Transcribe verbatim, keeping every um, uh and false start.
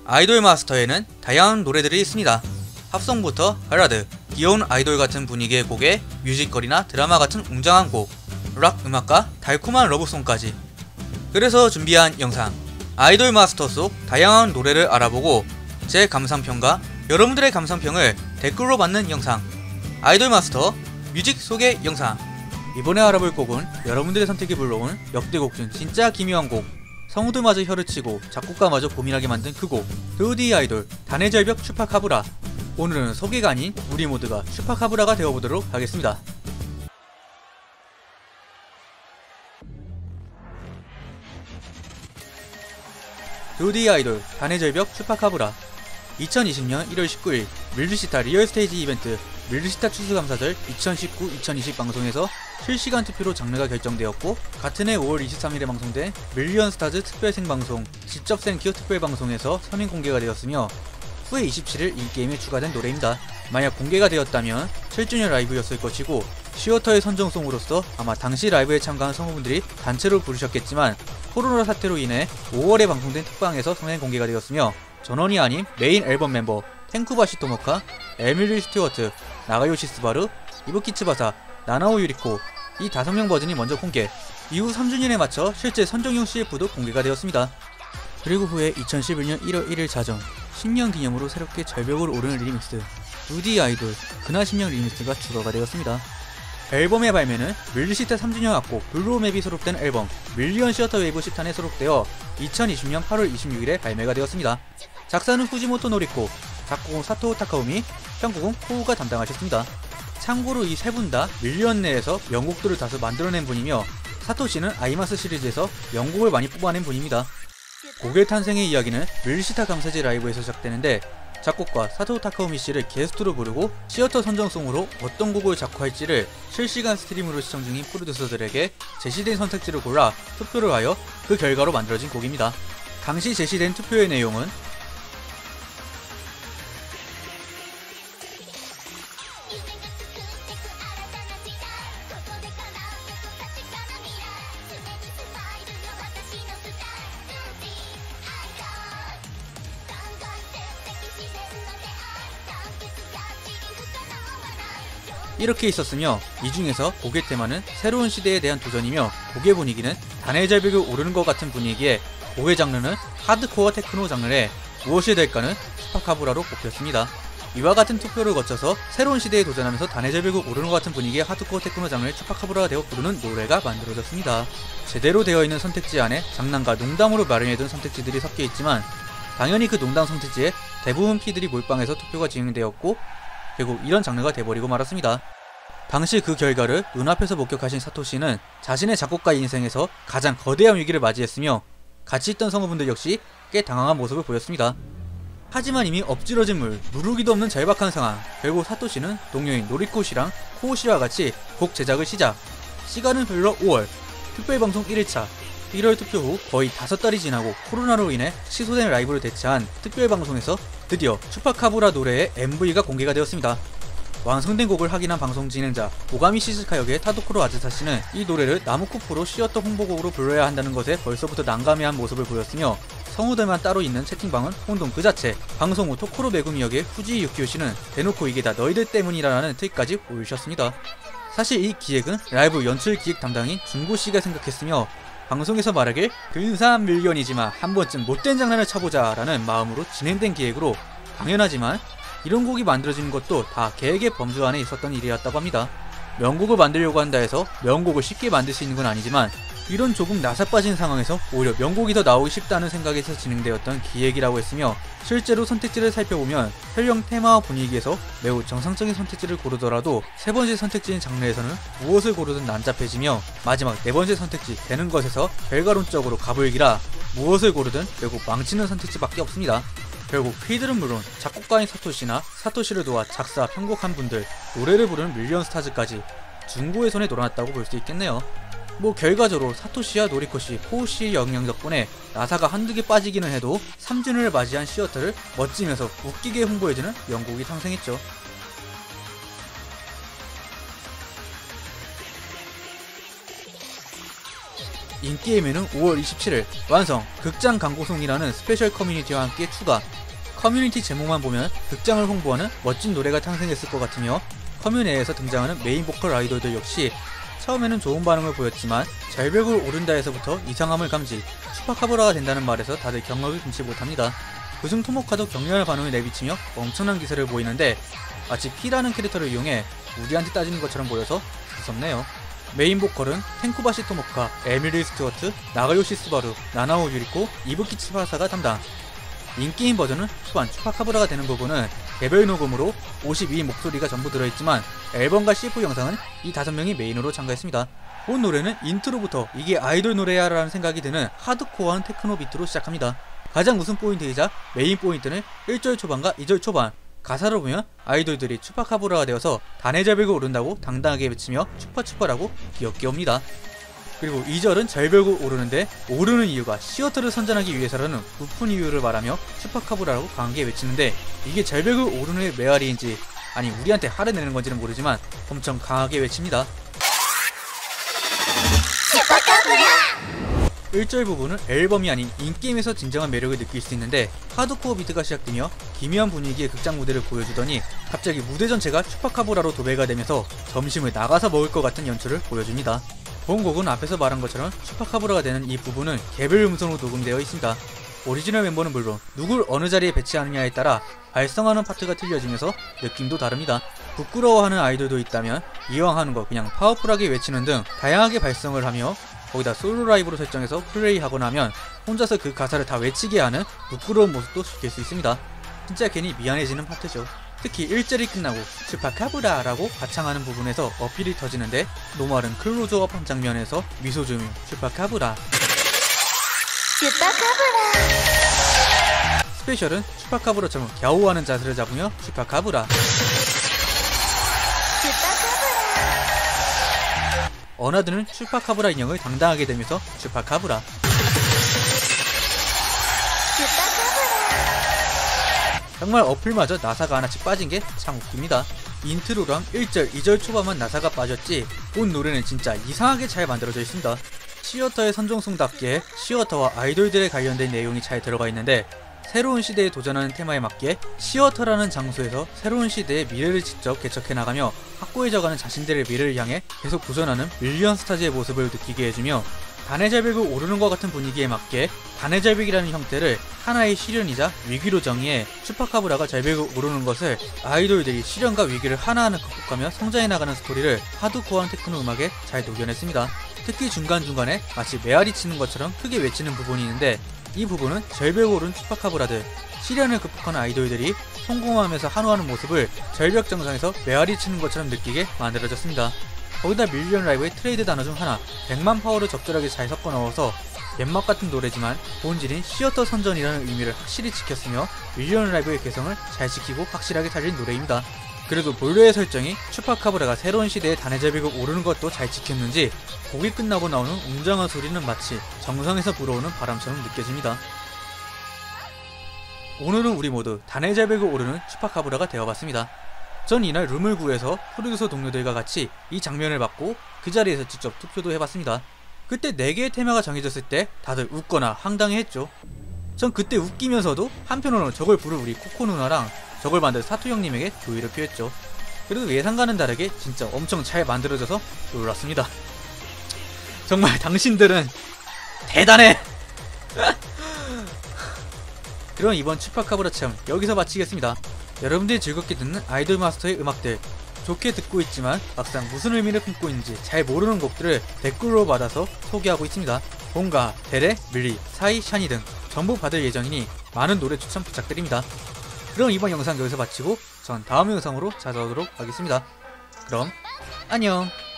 아이돌 마스터에는 다양한 노래들이 있습니다. 팝송부터 발라드, 귀여운 아이돌 같은 분위기의 곡에 뮤직거리나 드라마 같은 웅장한 곡, 락 음악과 달콤한 러브송까지. 그래서 준비한 영상, 아이돌 마스터 속 다양한 노래를 알아보고 제 감상평과 여러분들의 감상평을 댓글로 받는 영상, 아이돌 마스터 뮤직 소개 영상. 이번에 알아볼 곡은 여러분들의 선택이 불러온 역대곡 중 진짜 기묘한 곡, 성우들마저 혀를 치고 작곡가마저 고민하게 만든 그 곡, 투디 아이돌 단의 절벽 추파카브라. 오늘은 소개가 아닌 우리 모두가 추파카브라가 되어보도록 하겠습니다. 투디 아이돌 단의 절벽 추파카브라. 이천이십년 일월 십구일 밀드시타 리얼스테이지 이벤트 밀드시타 추수감사절 이천십구 이천이십 방송에서 실시간 투표로 장르가 결정되었고, 같은 해 오월 이십삼일에 방송된 밀리언스타즈 특별 생방송 직접 생큐 특별 방송에서 선행 공개가 되었으며, 후에 이십칠일 이 게임에 추가된 노래입니다. 만약 공개가 되었다면 칠 주년 라이브였을 것이고, 시어터의 선정송으로서 아마 당시 라이브에 참가한 성우분들이 단체로 부르셨겠지만, 코로나 사태로 인해 오월에 방송된 특방에서 선행 공개가 되었으며, 전원이 아닌 메인 앨범 멤버 텐쿠바시 토모카, 에밀리 스튜어트, 나가요시 스바루, 이부키 츠바사, 나나오 유리코, 이 다섯 명 버전이 먼저 공개, 이후 삼 주년에 맞춰 실제 선정용 씨에프도 공개가 되었습니다. 그리고 후에 이천십일년 일월 일일 자정 신년 기념으로 새롭게 절벽을 오르는 리믹스 투디 아이돌 그나 신년 리믹스가 추가가 되었습니다. 앨범의 발매는 밀드시타 삼 주년 악곡 블루맵이 수록된 앨범 밀리언 시어터 웨이브 십 탄에 수록되어 이천이십년 팔월 이십육일에 발매가 되었습니다. 작사는 후지모토 노리코, 작곡은 사토 타카우미, 편곡은 코우가 담당하셨습니다. 참고로 이 세 분 다 밀리언 내에서 명곡들을 다수 만들어낸 분이며, 사토씨는 아이마스 시리즈에서 명곡을 많이 뽑아낸 분입니다. 곡의 탄생의 이야기는 밀시타 감사지 라이브에서 시작되는데, 작곡가 사토 타카우미 씨를 게스트로 부르고 시어터 선정송으로 어떤 곡을 작곡할지를 실시간 스트림으로 시청 중인 프로듀서들에게 제시된 선택지를 골라 투표를 하여 그 결과로 만들어진 곡입니다. 당시 제시된 투표의 내용은 이렇게 있었으며, 이 중에서 곡의 테마는 새로운 시대에 대한 도전이며, 곡의 분위기는 단의 절벽을 오르는 것 같은 분위기에, 곡의 장르는 하드코어 테크노 장르에 무엇이 될까는 추파카브라로 뽑혔습니다. 이와 같은 투표를 거쳐서 새로운 시대에 도전하면서 단의 절벽을 오르는 것 같은 분위기의 하드코어 테크노 장르의 추파카브라가 되어 부르는 노래가 만들어졌습니다. 제대로 되어 있는 선택지 안에 장난과 농담으로 마련해둔 선택지들이 섞여 있지만, 당연히 그 농담 선택지에 대부분 피들이 몰빵해서 투표가 진행되었고, 결국 이런 장르가 돼버리고 말았습니다. 당시 그 결과를 눈앞에서 목격하신 사토씨는 자신의 작곡가 인생에서 가장 거대한 위기를 맞이했으며, 같이 있던 성우분들 역시 꽤 당황한 모습을 보였습니다. 하지만 이미 엎질러진 물, 누르기도 없는 절박한 상황, 결국 사토씨는 동료인 노리코 씨랑 코우 씨와 같이 곡 제작을 시작. 시간은 흘러 오월, 특별방송 일 일차, 일월 투표 후 거의 다섯 달이 지나고 코로나로 인해 취소된 라이브를 대체한 특별방송에서 드디어 추파카브라 노래의 엠브이가 공개가 되었습니다. 완성된 곡을 확인한 방송 진행자 오가미 시즈카 역의 타도쿠로 아즈사씨는 이 노래를 나무쿠프로 시어터 홍보곡으로 불러야 한다는 것에 벌써부터 난감해한 모습을 보였으며, 성우들만 따로 있는 채팅방은 혼돈 그 자체. 방송 후 토코로 메구미 역의 후지 유키요씨는 대놓고 이게 다 너희들 때문이라는 트윗까지 보여주셨습니다. 사실 이 기획은 라이브 연출 기획 담당인 중고씨가 생각했으며, 방송에서 말하길 근사한 밀리언이지만 한 번쯤 못된 장난을 쳐보자 라는 마음으로 진행된 기획으로, 당연하지만 이런 곡이 만들어지는 것도 다 계획의 범주 안에 있었던 일이었다고 합니다. 명곡을 만들려고 한다 해서 명곡을 쉽게 만들 수 있는 건 아니지만, 이런 조금 나사빠진 상황에서 오히려 명곡이 더 나오기 쉽다는 생각에서 진행되었던 기획이라고 했으며, 실제로 선택지를 살펴보면 혈령 테마와 분위기에서 매우 정상적인 선택지를 고르더라도 세 번째 선택지인 장르에서는 무엇을 고르든 난잡해지며, 마지막 네 번째 선택지 되는 것에서 결과론적으로 가불기라 무엇을 고르든 결국 망치는 선택지밖에 없습니다. 결국 피들은 물론 작곡가인 사토씨나 사토씨를 도와 작사, 편곡한 분들, 노래를 부르는 밀리언스타즈까지 중고의 손에 놀아났다고 볼 수 있겠네요. 뭐 결과적으로 사토씨와 노리코씨, 코우씨의 영향 덕분에 나사가 한두 개 빠지기는 해도 삼 주년을 맞이한 시어터를 멋지면서 웃기게 홍보해주는 명곡이 탄생했죠. 인게임에는 오월 이십칠일 완성! 극장 광고송이라는 스페셜 커뮤니티와 함께 추가, 커뮤니티 제목만 보면 극장을 홍보하는 멋진 노래가 탄생했을 것 같으며 커뮤 내에서 등장하는 메인 보컬 아이돌들 역시 처음에는 좋은 반응을 보였지만 절벽을 오른다에서부터 이상함을 감지, 슈퍼카브라가 된다는 말에서 다들 경악을 금치 못합니다. 그중 토모카도 격렬한 반응을 내비치며 엄청난 기세를 보이는데 마치 P라는 캐릭터를 이용해 우리한테 따지는 것처럼 보여서 무섭네요. 메인 보컬은 텐쿠바시 토모카, 에밀리 스튜어트, 나가요시 스바루, 나나오 유리코, 이부키 츠바사가 담당. 인기인 버전은 후반 슈퍼카브라가 되는 부분은 개별 녹음으로 오십이 인 목소리가 전부 들어있지만 앨범과 씨에프 영상은 이 다섯 명이 메인으로 참가했습니다. 본 노래는 인트로부터 이게 아이돌 노래야 라는 생각이 드는 하드코어한 테크노 비트로 시작합니다. 가장 웃음 포인트이자 메인 포인트는 일 절 초반과 이 절 초반. 가사를 보면 아이돌들이 슈퍼카브라가 되어서 단의 절벽을 오른다고 당당하게 외치며 슈퍼슈퍼라고 귀엽게 옵니다. 그리고 이 절은 절벽을 오르는데 오르는 이유가 시어터를 선전하기 위해서라는 부푼 이유를 말하며 슈퍼카브라라고 강하게 외치는데 이게 절벽을 오르는 메아리인지 아니 우리한테 화를 내는 건지는 모르지만 엄청 강하게 외칩니다. 일 절 부분은 앨범이 아닌 인게임에서 진정한 매력을 느낄 수 있는데 하드코어 비트가 시작되며 기묘한 분위기의 극장 무대를 보여주더니 갑자기 무대 전체가 슈퍼카브라로 도배가 되면서 점심을 나가서 먹을 것 같은 연출을 보여줍니다. 본 곡은 앞에서 말한 것처럼 슈퍼카브라가 되는 이 부분은 개별 음성으로 녹음되어 있습니다. 오리지널 멤버는 물론 누굴 어느 자리에 배치하느냐에 따라 발성하는 파트가 틀려지면서 느낌도 다릅니다. 부끄러워하는 아이돌도 있다면 이왕 하는 거 그냥 파워풀하게 외치는 등 다양하게 발성을 하며 거기다 솔로 라이브로 설정해서 플레이하거나 하면 혼자서 그 가사를 다 외치게 하는 부끄러운 모습도 느낄 수 있습니다. 진짜 괜히 미안해지는 파트죠. 특히 일 절이 끝나고 슈퍼카브라 라고 가창하는 부분에서 어필이 터지는데 노말은 클로즈업 한 장면에서 미소 지으며 슈퍼카브라 슈퍼카브라 스페셜은 슈퍼카브라처럼 갸우하는 자세를 잡으며 슈퍼카브라 어나드는 슈퍼카브라 인형을 당당하게 들면서 슈퍼카브라 정말 어플마저 나사가 하나씩 빠진게 참 웃깁니다. 인트로랑 일 절, 이 절 초반만 나사가 빠졌지 본 노래는 진짜 이상하게 잘 만들어져 있습니다. 시어터의 선정송답게 시어터와 아이돌들에 관련된 내용이 잘 들어가 있는데 새로운 시대에 도전하는 테마에 맞게 시어터라는 장소에서 새로운 시대의 미래를 직접 개척해 나가며 확고해져가는 자신들의 미래를 향해 계속 도전하는 밀리언 스타즈의 모습을 느끼게 해주며 단의 절벽을 오르는 것 같은 분위기에 맞게 단의 절벽이라는 형태를 하나의 시련이자 위기로 정의해 슈퍼카브라가 절벽을 오르는 것을 아이돌들이 시련과 위기를 하나하나 극복하며 성장해 나가는 스토리를 하드코어한 테크노 음악에 잘 녹여냈습니다. 특히 중간중간에 마치 메아리 치는 것처럼 크게 외치는 부분이 있는데 이 부분은 절벽을 오른 슈퍼카브라들, 시련을 극복하는 아이돌들이 성공하면서 한호하는 모습을 절벽 정상에서 메아리 치는 것처럼 느끼게 만들어졌습니다. 거기다 밀리언 라이브의 트레이드 단어 중 하나 백만 파워를 적절하게 잘 섞어 넣어서 갯막 같은 노래지만 본질인 시어터 선전이라는 의미를 확실히 지켰으며 밀리언 라이브의 개성을 잘 지키고 확실하게 살린 노래입니다. 그래도 본래의 설정이 슈퍼카브라가 새로운 시대의 단의 절벽을 오르는 것도 잘 지켰는지 곡이 끝나고 나오는 웅장한 소리는 마치 정상에서 불어오는 바람처럼 느껴집니다. 오늘은 우리 모두 단의 절벽을 오르는 슈퍼카브라가 되어봤습니다. 전 이날 룸을 구해서 프로듀서 동료들과 같이 이 장면을 봤고 그 자리에서 직접 투표도 해봤습니다. 그때 네 개의 테마가 정해졌을 때 다들 웃거나 황당해했죠. 전 그때 웃기면서도 한편으로는 저걸 부를 우리 코코 누나랑 저걸 만든 사토 형님에게 조의를 표했죠. 그래도 예상과는 다르게 진짜 엄청 잘 만들어져서 놀랐습니다. 정말 당신들은 대단해! 그럼 이번 슈퍼카브라 체험 여기서 마치겠습니다. 여러분들이 즐겁게 듣는 아이돌 마스터의 음악들, 좋게 듣고 있지만 막상 무슨 의미를 품고 있는지 잘 모르는 곡들을 댓글로 받아서 소개하고 있습니다. 본가, 데레, 밀리, 사이, 샤니 등 전부 받을 예정이니 많은 노래 추천 부탁드립니다. 그럼 이번 영상 여기서 마치고 전 다음 영상으로 찾아오도록 하겠습니다. 그럼 안녕!